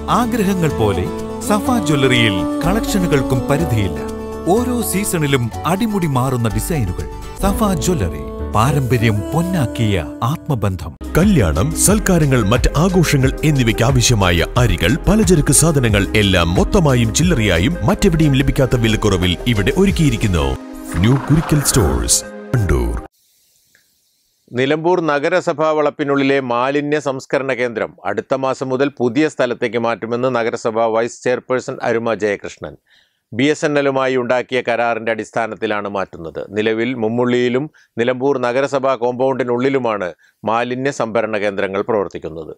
ആഗ്രഹങ്ങൾ പോലെ സഫ ജ്വല്ലറിയിൽ കളക്ഷനുകൾക്കും പരിധിയില്ല. ഓരോ സീസണിലും അടിമുടി മാറുന്ന ഡിസൈനുകൾ. സഫ ജ്വല്ലറി, പാരമ്പര്യം പൊന്നാക്കിയ ആത്മബന്ധം. കല്യാണം, സൽക്കാരങ്ങൾ, മറ്റ് ആഘോഷങ്ങൾ എന്നിവയ്ക്ക് ആവശ്യമായ അരികൾ, പലചരക്ക് സാധനങ്ങൾ എല്ലാം മൊത്തമായും ചില്ലറയായും മറ്റെവിടെയും ലഭിക്കാത്ത വിലക്കുറവിൽ ഇവിടെ ഒരുക്കിയിരിക്കുന്നു. New Kurikkal stores, Wandoor. നിലമ്പൂർ നഗരസഭാ വളപ്പിനുള്ളിലെ മാലിന്യ സംസ്കരണ കേന്ദ്രം അടുത്ത മാസം മുതൽ പുതിയ സ്ഥലത്തേക്ക് മാറ്റുമെന്ന് നഗരസഭാ വൈസ് ചെയർപേഴ്സൺ അരുമ ജയകൃഷ്ണൻ. BSNL-മായി ഉണ്ടാക്കിയ കരാറിന്റെ അടിസ്ഥാനത്തിലാണ് മാറ്റുന്നത്. നിലവിൽ മുമ്മുള്ളിയിലും നിലമ്പൂർ നഗരസഭാ കോമ്പൗണ്ടിനുള്ളിലുമാണ് മാലിന്യ സംഭരണ കേന്ദ്രങ്ങൾ പ്രവർത്തിക്കുന്നത്.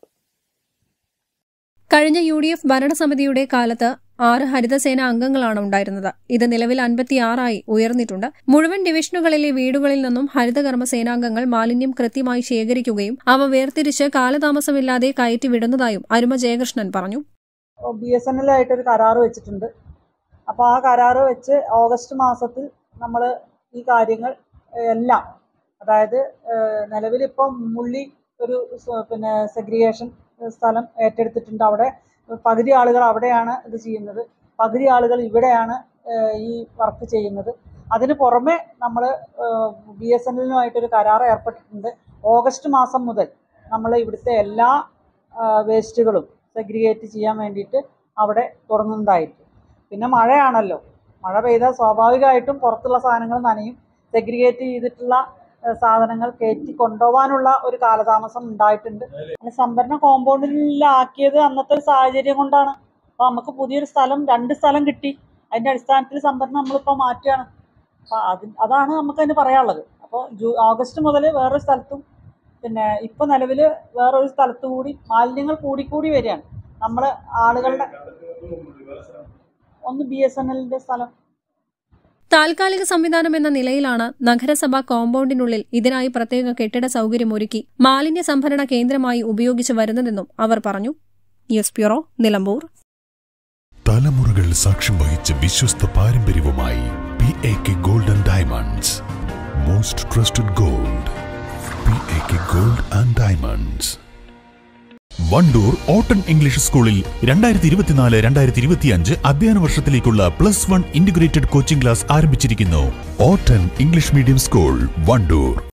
കഴിഞ്ഞ UDF ഭരണസമിതിയുടെ കാലത്ത് 6 ഹരിതസേന അംഗങ്ങളാണ് ഉണ്ടായിരുന്നത്. ഇത് നിലവിൽ 56 ഉയർന്നിട്ടുണ്ട്. മുഴുവൻ ഡിവിഷനുകളിലെ വീടുകളിൽ നിന്നും ഹരിതകർമ്മ സേനാംഗങ്ങൾ മാലിന്യം കൃത്യമായി ശേഖരിക്കുകയും അവ വേർതിരിച്ച് കാലതാമസമില്ലാതെ കയറ്റിവിടുന്നതായും അരുമ ജയകൃഷ്ണൻ പറഞ്ഞു. BSNL-ആയിട്ടൊരു കരാറ് വെച്ചിട്ടുണ്ട്. അപ്പോൾ ആ കരാറ് വെച്ച് ഓഗസ്റ്റ് മാസത്തിൽ നമ്മൾ ഈ കാര്യങ്ങൾ എല്ലാം, അതായത് നിലവിലിപ്പം മുള്ളി ഒരു സെഗ്രിഗേഷൻ സ്ഥലം ഏറ്റെടുത്തിട്ടുണ്ട്. അവിടെ പകുതി ആളുകൾ അവിടെയാണ് ഇത് ചെയ്യുന്നത്, പകുതി ആളുകൾ ഇവിടെയാണ് ഈ വർക്ക് ചെയ്യുന്നത്. അതിന് പുറമെ നമ്മൾ BSNL-നുമായിട്ടൊരു കരാർ ഏർപ്പെട്ടിട്ടുണ്ട്. ഓഗസ്റ്റ് മാസം മുതൽ നമ്മൾ ഇവിടുത്തെ എല്ലാ വേസ്റ്റുകളും സെഗ്രിഗേറ്റ് ചെയ്യാൻ വേണ്ടിയിട്ട് അവിടെ തുടങ്ങുന്നതായിരിക്കും. പിന്നെ മഴയാണല്ലോ, മഴ പെയ്താൽ സ്വാഭാവികമായിട്ടും പുറത്തുള്ള സാധനങ്ങൾ നനയും. സെഗ്രിഗേറ്റ് ചെയ്തിട്ടുള്ള സാധനങ്ങൾ കയറ്റി കൊണ്ടുപോകാനുള്ള ഒരു കാലതാമസം ഉണ്ടായിട്ടുണ്ട്. സംഭരണ കോമ്പൗണ്ടിലാക്കിയത് അന്നത്തെ ഒരു സാഹചര്യം കൊണ്ടാണ്. അപ്പോൾ നമുക്ക് പുതിയൊരു സ്ഥലം, 2 സ്ഥലം കിട്ടി. അതിൻ്റെ അടിസ്ഥാനത്തിൽ സംഭരണം നമ്മളിപ്പോൾ മാറ്റുകയാണ്. അപ്പോൾ അതാണ് നമുക്കതിന് പറയാനുള്ളത്. അപ്പോൾ ഓഗസ്റ്റ് മുതൽ വേറൊരു സ്ഥലത്തും പിന്നെ ഇപ്പോൾ നിലവിൽ വേറൊരു സ്ഥലത്തു കൂടി മാലിന്യങ്ങൾ കൂടിക്കൂടി വരികയാണ്. നമ്മൾ ആളുകളുടെ ഒന്ന് BSNL-ന്റെ സ്ഥലം. താൽക്കാലിക സംവിധാനം എന്ന നിലയിലാണ് നഗരസഭാ കോമ്പൗണ്ടിനുള്ളിൽ ഇതിനായി പ്രത്യേക കെട്ടിട സൗകര്യമൊരുക്കി മാലിന്യ സംഭരണ കേന്ദ്രമായി ഉപയോഗിച്ചു വരുന്നതെന്നും അവർ പറഞ്ഞു. News bureau, Nilambur. തലമുറകൾ സാക്ഷ്യം വഹിച്ച വിശ്വസ്ത പാരമ്പര്യവുമായി PAK gold and diamonds. Most trusted gold, PAK gold and diamonds. Wandoor ഓട്ടൺ ഇംഗ്ലീഷ് സ്കൂളിൽ 2024-2025 അധ്യയന വർഷത്തിലേക്കുള്ള +1 ഇന്റഗ്രേറ്റഡ് കോച്ചിംഗ് ക്ലാസ് ആരംഭിച്ചിരിക്കുന്നു. ഓട്ടൺ ഇംഗ്ലീഷ് മീഡിയം സ്കൂൾ, വണ്ടൂർ.